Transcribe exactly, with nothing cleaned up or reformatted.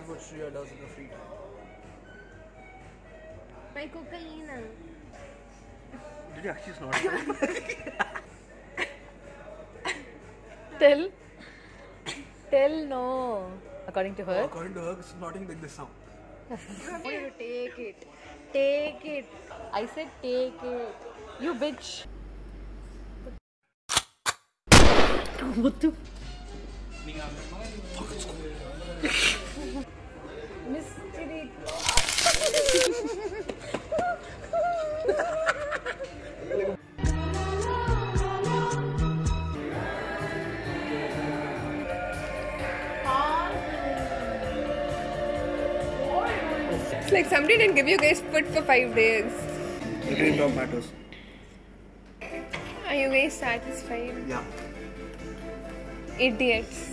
what Shriya does in her free time. My cocaine. Did you actually snort? Tell. Tell no. According to her. According to her, snorting like this sound. Take it. Take it. I said take it. You bitch. What the? Mystery. It's like somebody didn't give you guys food for five days. The green dog matters. Are you guys satisfied? Yeah. Idiots.